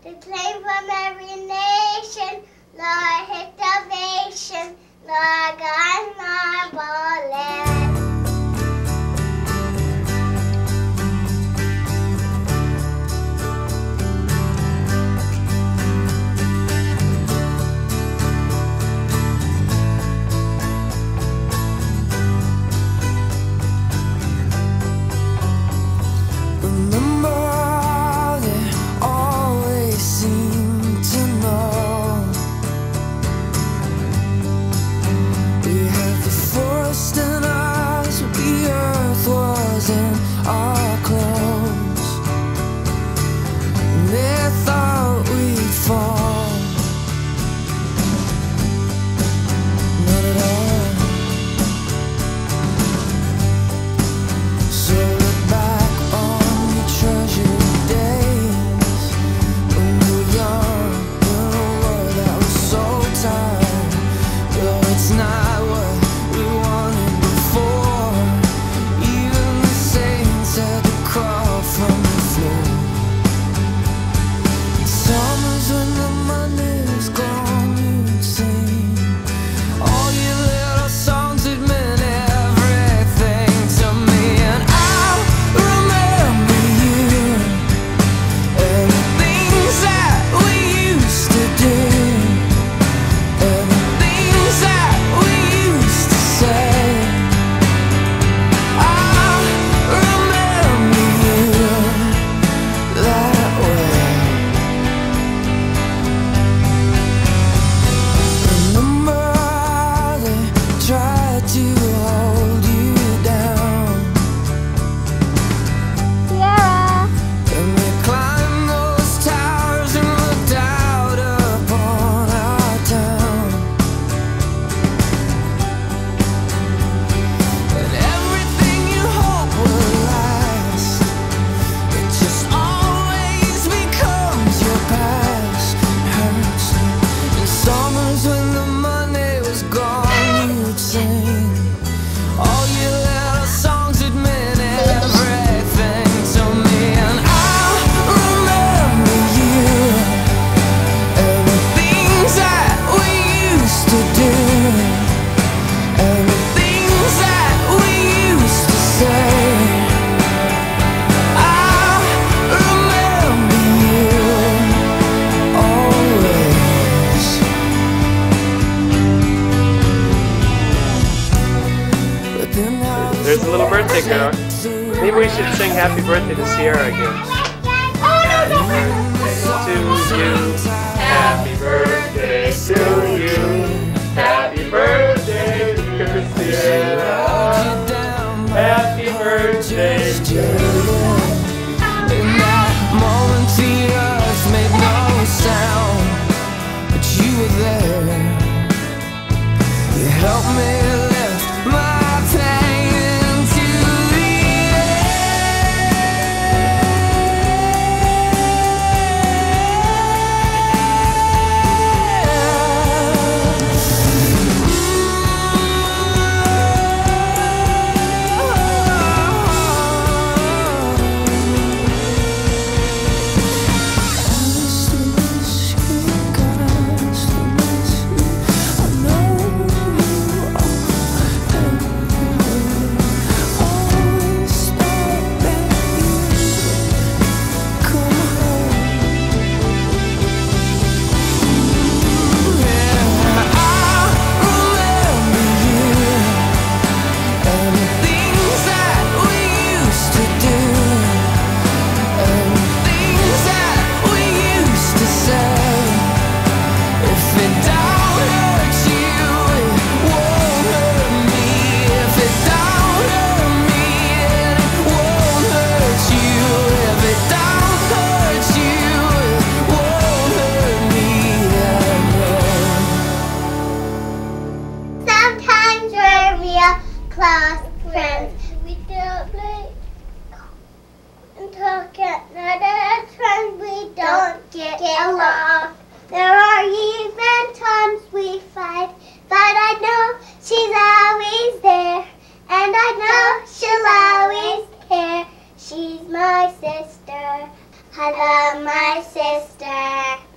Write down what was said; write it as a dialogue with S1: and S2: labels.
S1: The claim from every nation, Lord, his salvation, Lord God, marvelous.
S2: Our clothes, and they thought we'd fall. Not at all. So look back on your treasured days when you were young, in a world that was so tired. Though it's not what we wanted before. Even the saints had to crawl from the floor. Summers when the money was gone, you'd sing all your little songs that meant everything to me. And I remember you and the things that we used to do, and the things that we used to say.
S3: There's a little birthday girl. Maybe we should sing happy birthday to Sierra again. Happy birthday to you. Happy birthday to you. Happy birthday to Sierra. Happy birthday to you.
S2: In that moment the earth made no sound, but you were there. You helped me lift my pain into the
S1: close friends. We don't play and talk at night. As friends, we don't get along. There are even times we fight, but I know she's always there, and I know she'll always care. She's my sister. I love my sister.